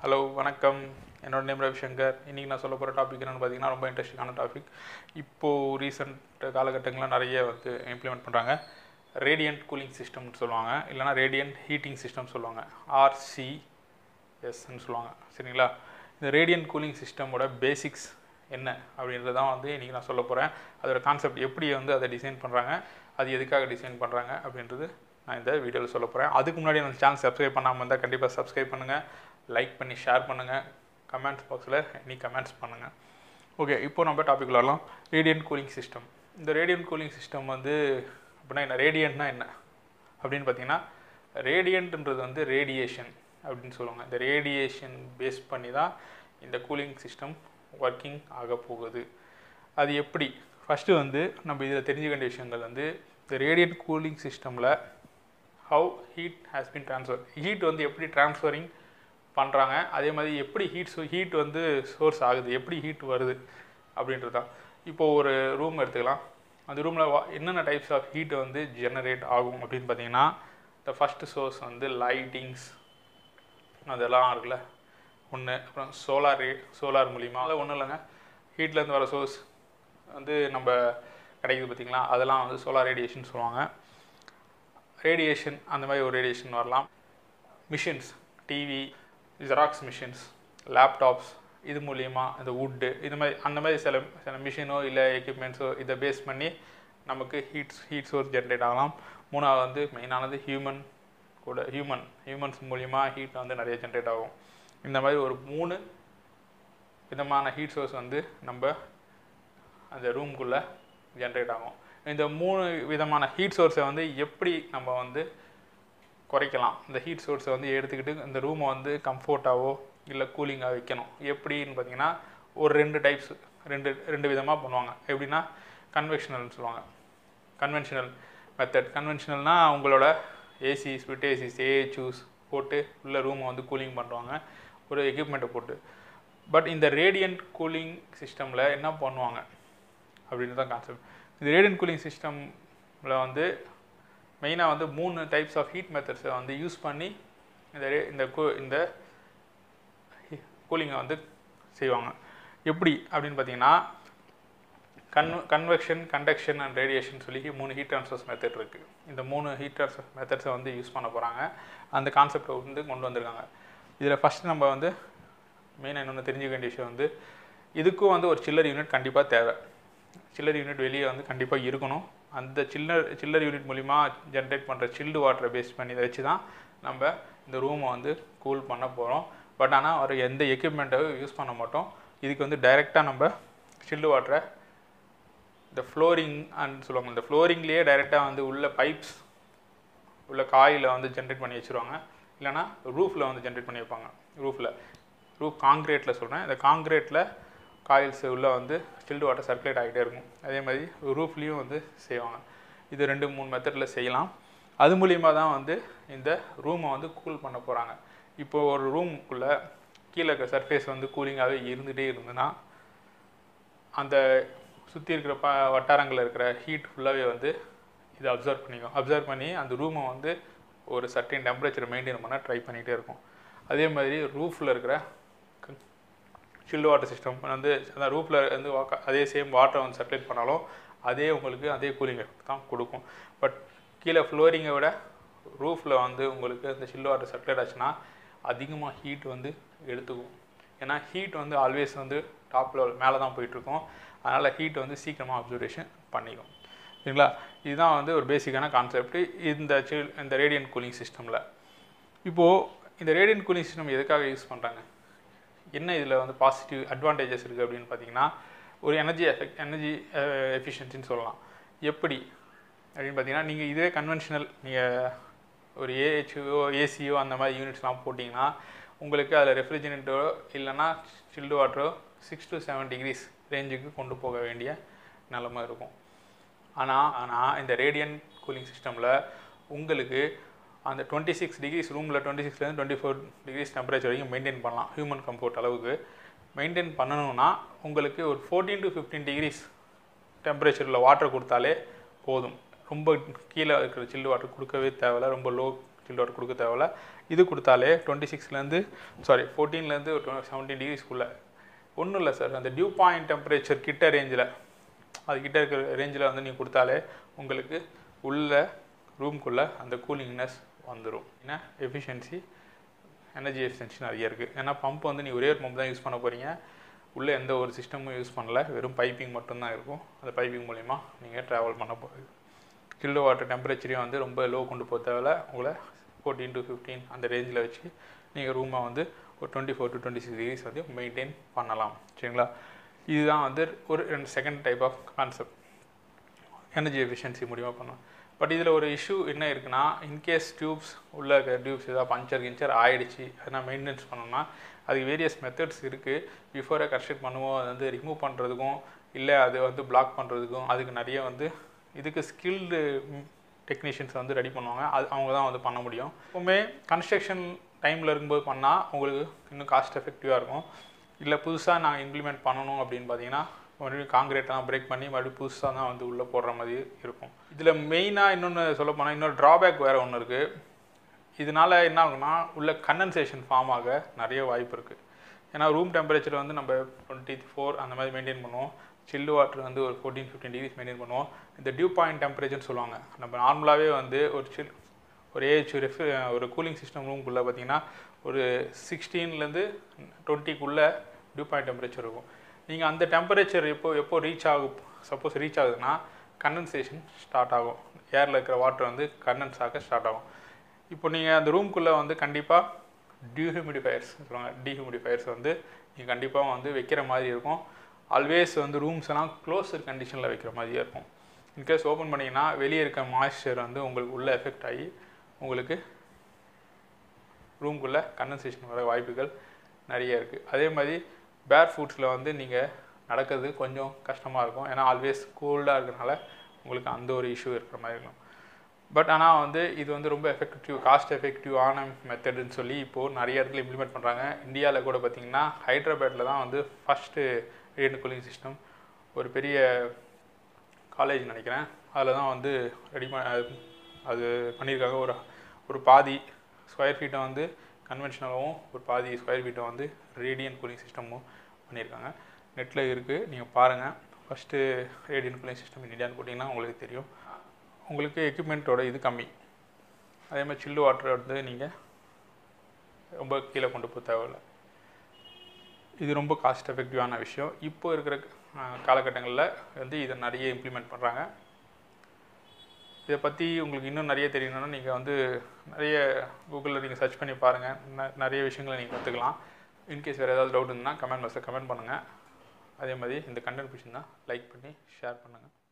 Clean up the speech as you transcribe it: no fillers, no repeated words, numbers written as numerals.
Hello வணக்கம். என்னோட name Ravishankar. இன்றைக்கி நான் சொல்ல போகிற டாபிக் என்னென்னு பார்த்தீங்கன்னா ரொம்ப இன்ட்ரெஸ்டிங்கான டாபிக். இப்போது ரீசெண்ட் காலகட்டங்களில் நிறைய இம்ப்ளிமெண்ட் பண்ணுறாங்க. ரேடியன்ட் கூலிங் சிஸ்டம்னு சொல்லுவாங்க, இல்லைனா ரேடியன்ட் ஹீட்டிங் சிஸ்டம் சொல்லுவாங்க, RCSன்னு சொல்லுவாங்க. சரிங்களா? இந்த ரேடியன்ட் கூலிங் சிஸ்டமோட பேசிக்ஸ் என்ன அப்படின்றது தான் இன்றைக்கி நான் சொல்ல போகிறேன். அதோட கான்செப்ட் எப்படி அதை டிசைன் பண்ணுறாங்க, அது எதுக்காக டிசைன் பண்ணுறாங்க அப்படின்றது நான் இந்த வீடியோவில் சொல்ல போகிறேன். அதுக்கு முன்னாடி நம்ம சேனல் சப்ஸ்கிரைப் பண்ணாமல் இருந்தால் கண்டிப்பாக சப்ஸ்கிரைப் பண்ணுங்கள், லைக் பண்ணி ஷேர் பண்ணுங்கள், கமெண்ட்ஸ் பாக்ஸில் நீ கமெண்ட்ஸ் பண்ணுங்கள். ஓகே, இப்போது நம்ம டாபிக் வரலாம். Radiant cooling system. இந்த ரேடியன்ட் கூலிங் சிஸ்டம் அப்படின்னா என்ன, ரேடியன்ட்னா என்ன அப்படின்னு பார்த்தீங்கன்னா, ரேடியன்ட்ன்றது ரேடியேஷன் அப்படின்னு சொல்லுவாங்க. இந்த ரேடியேஷன் பேஸ் பண்ணி தான் இந்த கூலிங் சிஸ்டம் ஒர்க்கிங் ஆக போகுது. அது எப்படி? ஃபஸ்ட்டு நம்ம இதில் தெரிஞ்சுக்க வேண்டிய விஷயங்கள் இந்த ரேடியன்ட் கூலிங் சிஸ்டமில் how heat has been transfer, heat எப்படி ட்ரான்ஸ்ஃபரிங் பண்ணுறாங்க, அதே மாதிரி எப்படி ஹீட் சோர்ஸ் ஆகுது, எப்படி ஹீட் வருது அப்படின்றது தான். இப்போது ஒரு ரூம் எடுத்துக்கலாம். அந்த ரூமில் என்னென்ன டைப்ஸ் ஆஃப் ஹீட் ஜெனரேட் ஆகும் அப்படின்னு பார்த்தீங்கன்னா, இந்த ஃபஸ்ட்டு சோர்ஸ் லைட்டிங்ஸ் அதெல்லாம் இருக்குல்ல ஒன்று. அப்புறம் சோலார் மூலிமா அதில் ஒன்றும் இல்லைங்க, ஹீட்லேருந்து வர சோர்ஸ் நம்ம கிடைக்குது பார்த்திங்களா, அதெல்லாம் சோலார் ரேடியேஷன் சொல்லுவாங்க. ரேடியேஷன் அந்த மாதிரி ஒரு ரேடியேஷன் வரலாம். Machines, TV, xerox machines, laptops, இது மூலியமாக இந்த வுட்டு இது மாதிரி அந்த மாதிரி சில மிஷினோ இல்லை எக்யூப்மெண்ட்ஸோ இதை பேஸ் பண்ணி நமக்கு ஹீட் சோர்ஸ் ஜென்ரேட் ஆகலாம். மூணாவது மெயினானது ஹியூமன்ஸ் மூலிமா ஹீட் நிறைய ஜென்ரேட் ஆகும். இந்த மாதிரி ஒரு 3 விதமான ஹீட் சோர்ஸ் நம்ம அந்த ரூம்குள்ளே ஜென்ரேட் ஆகும். இந்த 3 விதமான ஹீட் சோர்ஸை எப்படி நம்ம குறைக்கலாம், இந்த ஹீட் சோர்ஸை எடுத்துக்கிட்டு இந்த ரூமை கம்ஃபர்ட்டாவோ இல்லை கூலிங்காக வைக்கணும் எப்படின்னு பார்த்தீங்கன்னா, ஒரு 2 டைப்ஸ், ரெண்டு விதமாக பண்ணுவாங்க. எப்படின்னா, கன்வென்ஷனல்னு சொல்லுவாங்க. Conventional method. கன்வென்ஷனல்னால் உங்களோட ஏசி, ஸ்பிட் ஏசிஸ், ஏஹெச்யூஸ் போட்டு உள்ள ரூமை கூலிங் பண்ணுவாங்க ஒரு எக்யூப்மெண்ட்டை போட்டு. பட் இந்த ரேடியன்ட் கூலிங் சிஸ்டமில் என்ன பண்ணுவாங்க அப்படின்னு தான் கான்செப்ட். இந்த ரேடியன்ட் கூலிங் சிஸ்டமில் மெயினாக 3 டைப்ஸ் ஆஃப் ஹீட் மெத்தட்ஸை யூஸ் பண்ணி இந்த கூலிங்கை செய்வாங்க. எப்படி அப்படின்னு பார்த்தீங்கன்னா, கன்வெக்ஷன், கண்டக்ஷன் அண்ட் ரேடியேஷன் சொல்லி 3 ஹீட் ட்ரான்ஸ்ஃபர்ஸ் மெத்தட் இருக்குது. இந்த 3 ஹீட் ட்ரான்ஸ்ஃபர் மெத்தட்ஸை யூஸ் பண்ண போகிறாங்க. அந்த கான்செப்டை கொண்டு வந்திருக்காங்க. இதில் ஃபஸ்ட்டு நம்ம மெயினாக இன்னொன்று தெரிஞ்சுக்க வேண்டிய விஷயம் இதுக்கும் ஒரு சில்லர் யூனிட் கண்டிப்பாக தேவை. சில்லர் யூனிட் வெளியே கண்டிப்பாக இருக்கணும். அந்த சில்லர் யூனிட் மூலிமா ஜென்ரேட் பண்ணுற சில்டு வாட்டரை பேஸ் பண்ணி இதை வச்சு தான் நம்ம இந்த ரூமை கூல் பண்ண போகிறோம். பட் ஆனால் ஒரு எந்த எக்யூப்மெண்ட்டை யூஸ் பண்ண மாட்டோம். இதுக்கு டைரெக்டாக நம்ம சில்டு வாட்டரை இந்த ஃப்ளோரிங் அண்ட் சொல்லுவாங்க, இந்த ஃப்ளோரிங்லேயே டைரெக்டாக உள்ள பைப்ஸ் உள்ள காயில் ஜென்ரேட் பண்ணி வச்சுருவாங்க. இல்லைனா ரூஃபில் ஜென்ரேட் பண்ணி வைப்பாங்க. ரூஃப் காங்க்ரீட்டில் சொல்கிறேன். இந்த காங்க்ரீட்டில் காயில்ஸ் உள்ள சில்டு வாட்டர் சர்க்குலேட் ஆகிட்டே இருக்கும். அதே மாதிரி ரூஃப்லேயும் செய்வாங்க. இது 2-3 மெத்தடில் செய்யலாம். அது மூலிமா தான் இந்த ரூமை கூல் பண்ண போகிறாங்க. இப்போது ஒரு ரூமுக்குள்ளே கீழே இருக்க சர்ஃபேஸ் கூலிங்காகவே இருந்துகிட்டே இருந்ததுன்னா, அந்த சுற்றி இருக்கிற வட்டாரங்களில் இருக்கிற ஹீட் ஃபுல்லாகவே இதை அப்சர்வ் பண்ணி அந்த ரூமை ஒரு சர்டைன் டெம்பரேச்சரை மெயின்டைன் பண்ண ட்ரை பண்ணிகிட்டே இருக்கும். அதே மாதிரி ரூஃபில் இருக்கிற சில்டு வாட்டர் சிஸ்டம் அந்த ரூஃபில் அதே சேம் வாட்டரை சர்க்குலேட் பண்ணாலும் உங்களுக்கு அதே கூலிங் தான் கொடுக்கும். பட் கீழே ஃப்ளோரிங்கை விட ரூஃபில் உங்களுக்கு அந்த சில்டு வாட்டர் சர்க்குலேட் ஆச்சுன்னா அதிகமாக ஹீட் எடுத்துக்கும். ஏன்னா ஹீட் ஆல்வேஸ் டாப் லெவல் மேலே தான் போயிட்டுருக்கோம். அதனால் ஹீட் சீக்கிரமாக அப்சர்வேஷன் பண்ணிக்கும். சரிங்களா? இதுதான் ஒரு பேசிக்கான கான்செப்ட் இந்த ரேடியன்ட் கூலிங் சிஸ்டமில். இப்போது இந்த ரேடியன்ட் கூலிங் சிஸ்டம் எதுக்காக யூஸ் பண்ணுறாங்க, என்ன இதில் பாசிட்டிவ் அட்வான்டேஜஸ் இருக்குது அப்படின்னு பார்த்தீங்கன்னா, ஒரு எனர்ஜி எஃபிஷியன்சின்னு சொல்லலாம். எப்படி அப்படின்னு பார்த்தீங்கன்னா, நீங்கள் இதே கன்வென்ஷனல் நீங்கள் ஒரு ஏஹெச்ஓ, ஏசியோ அந்த மாதிரி யூனிட்ஸ்லாம் போட்டிங்கன்னா உங்களுக்கு அதில் ரெஃப்ரிஜரேட்டரோ இல்லைனா சில்டு வாட்டரோ 6 to 7 degrees ரேஞ்சுக்கு கொண்டு போக வேண்டிய நிலைமை இருக்கும். ஆனால் இந்த ரேடியன்ட் கூலிங் சிஸ்டமில் உங்களுக்கு அந்த 26 degrees ரூமில் 26லேருந்து 24 degrees டெம்பரேச்சர் வரைக்கும் மெயின்டைன் பண்ணலாம். ஹியூமன் கம்ஃபர்ட் அளவுக்கு மெயின்டைன் பண்ணணும்னா உங்களுக்கு ஒரு 14 to 15 degrees டெம்பரேச்சரில் வாட்டர் கொடுத்தாலே போதும். ரொம்ப கீழே இருக்கிற சில்லு வாட்டர் கொடுக்கவே தேவையில்ல. ரொம்ப லோ சில்ட் வாட்டர் கொடுக்க தேவையில்ல. இது கொடுத்தாலே 26லேருந்து 14லேருந்து 17 டிகிரிஸ்க்குள்ளே ஒன்றும் இல்லை சார். அந்த டியூ பாயிண்ட் டெம்பரேச்சர் கிட்ட ரேஞ்சில் அது கிட்ட இருக்கிற ரேஞ்சில் வந்து நீங்கள் கொடுத்தாலே உங்களுக்கு உள்ள ரூம்குள்ளே அந்த கூலிங்னஸ் வந்துடும். ஏன்னா எஃபிஷியன்சி எனர்ஜி எஃபிஷியன்சி நிறைய இருக்குது. ஏன்னா பம்ப் வந்து நீங்கள் ஒரே ஒரு பம்ப் தான் யூஸ் பண்ண போகிறீங்க. உள்ளே எந்த ஒரு சிஸ்டமும் யூஸ் பண்ணல, வெறும் பைப்பிங் மட்டும்தான் இருக்கும். அந்த பைப்பிங் மூலிமா நீங்கள் ட்ராவல் பண்ண போகுது. சில்டு வாட்டர் டெம்பரேச்சரையும் வந்து ரொம்ப லோ கொண்டு போக தேவையில்ல. உங்களை 14 to 15 அந்த ரேஞ்சில் வச்சு நீங்கள் ரூமை வந்து ஒரு 24 to 26 டிகிரிஸ் வந்து மெயின்டைன் பண்ணலாம். சரிங்களா? இதுதான் வந்து ஒரு second type of concept, energy efficiency மூலிமா பண்ணலாம். பட் இதில் ஒரு இஷ்யூ என்ன இருக்குன்னா, இன்கேஸ் டியூப்ஸ் உள்ள இருக்கிற டியூப்ஸ் ஏதாவது பஞ்சர் ஆகிடுச்சு, அதனால் மெயின்டெனன்ஸ் பண்ணோம்னா அதுக்கு வேரியஸ் மெத்தட்ஸ் இருக்குது. பிஃபோரே கன்ஸ்ட்ரக்ட் பண்ணுவோம், அது வந்து ரிமூவ் பண்ணுறதுக்கும் இல்லை அது வந்து பிளாக் பண்ணுறதுக்கும் அதுக்கு நிறைய வந்து இதுக்கு ஸ்கில்டு டெக்னீஷியன்ஸ் வந்து ரெடி பண்ணுவாங்க. அது அவங்க தான் வந்து பண்ண முடியும். எப்பவுமே கன்ஸ்ட்ரக்ஷன் டைமில் இருக்கும்போது பண்ணால் உங்களுக்கு இன்னும் காஸ்ட் எஃபெக்டிவாக இருக்கும். இல்லை புதுசாக நாங்கள் இம்ப்ளிமெண்ட் பண்ணணும் அப்படின்னு பார்த்தீங்கன்னா மறுபடியும் காங்கிரீட்டெலாம் பிரேக் பண்ணி மறுபடியும் புதுசாக தான் வந்து உள்ளே போடுற மாதிரி இருக்கும். இதில் மெயினாக இன்னொன்று சொல்ல போனால் இன்னொரு ட்ராபேக் வேறு ஒன்று இருக்குது. இதனால் என்ன ஆகுனா உள்ள கண்டன்சேஷன் ஃபார்ம் ஆக நிறைய வாய்ப்பு இருக்குது. ஏன்னா ரூம் டெம்பரேச்சர் வந்து நம்ம 24 அந்த மாதிரி மெயின்டைன் பண்ணுவோம். சில்லு வாட்டர் வந்து ஒரு 14-15 டிகிரிஸ் மெயின்டைன் பண்ணுவோம். இந்த டியூ பாயிண்ட் டெம்பரேச்சர்னு சொல்லுவாங்க. நம்ம நார்மலாகவே வந்து ஒரு கூலிங் சிஸ்டம் ரூம்குள்ளே பார்த்திங்கன்னா ஒரு 16லேருந்து 20க்குள்ளே டியூ பாயிண்ட் டெம்பரேச்சர் இருக்கும். நீங்கள் அந்த டெம்பரேச்சர் எப்போ ரீச் ஆகும், சப்போஸ் ரீச் ஆகுதுன்னா கண்டன்சேஷன் ஸ்டார்ட் ஆகும். ஏரில் இருக்கிற வாட்டர் வந்து கண்டன்ஸ் ஆக ஸ்டார்ட் ஆகும். இப்போ நீங்கள் அந்த ரூம்குள்ளே வந்து கண்டிப்பாக டீஹியூமிடிஃபயர்ஸ் வந்து நீங்கள் கண்டிப்பாக வந்து வைக்கிற மாதிரி இருக்கும். ஆல்வேஸ் வந்து ரூம்ஸ் எல்லாம் க்ளோஸ்டு கண்டிஷனில் வைக்கிற மாதிரியே இருக்கும். இன்கேஸ் ஓப்பன் பண்ணிங்கன்னா வெளியே இருக்க மாய்ஸ்சர் வந்து உங்களுக்கு உள்ளே எஃபெக்ட் ஆகி உங்களுக்கு ரூம்குள்ளே கண்டன்சேஷன் வர வாய்ப்புகள் நிறைய இருக்குது. அதே மாதிரி பேர் ஃபுட்ஸில் வந்து நீங்கள் நடக்கிறது கொஞ்சம் கஷ்டமாக இருக்கும். ஏன்னா ஆல்வேஸ் கோல்டாக இருக்கிறனால உங்களுக்கு அந்த ஒரு இஷ்யூ இருக்கிற மாதிரி இருக்கும். பட் ஆனால் வந்து இது வந்து ரொம்ப காஸ்ட் எஃபெக்டிவான மெத்தடுன்னு சொல்லி இப்போது நிறைய இடத்துல இம்ப்ளிமெண்ட் பண்ணுறாங்க. இந்தியாவில் கூட பார்த்திங்கன்னா ஹைதராபாத்தில் தான் வந்து ஃபஸ்ட்டு ரேடியன்ட் கூலிங் சிஸ்டம் ஒரு பெரிய காலேஜ் நினைக்கிறேன், அதில் தான் வந்து அது பண்ணியிருக்காங்க. ஒரு பாதி ஸ்கொயர் ஃபீட்டை வந்து கன்வென்ஷனலாகவும் ஒரு பாதி ஸ்கொயர் ஃபீட்டை வந்து ரேடியன்ட் கூலிங் சிஸ்டமும் பண்ணியிருக்காங்க. நெட்டில் இருக்குது, நீங்கள் பாருங்கள். First radiant cooling system in இந்தியான்னு போட்டிங்கன்னா உங்களுக்கு தெரியும். உங்களுக்கு எக்யூப்மெண்ட்டோட இது கம்மி. அதே மாதிரி சில்லு வாட்டர் வந்து நீங்கள் ரொம்ப கீழே கொண்டு போக தேவையில்லை. இது ரொம்ப காஸ்ட் எஃபெக்டிவான விஷயம். இப்போ இருக்கிற காலகட்டங்களில் வந்து இதை நிறைய இம்ப்ளிமெண்ட் பண்ணுறாங்க. இதை பற்றி உங்களுக்கு இன்னும் நிறைய தெரியணும்னா நீங்கள் வந்து நிறைய கூகுளில் நீங்கள் சர்ச் பண்ணி பாருங்கள். நிறைய விஷயங்களை நீங்கள் கற்றுக்கலாம். இன்கேஸ் வேறு ஏதாவது டவுட் இருந்ததுன்னா கமெண்ட் பாக்ஸில் கமெண்ட் பண்ணுங்கள். அதே மாதிரி இந்த கண்டென்ட் பிடிச்சிருந்தா லைக் பண்ணி ஷேர் பண்ணுங்கள்.